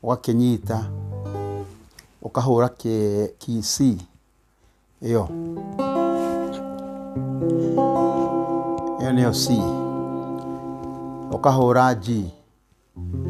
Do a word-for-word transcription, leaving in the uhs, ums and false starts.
ugakinyita ukahura ki ki C iyo iyo niyo C, ukahura G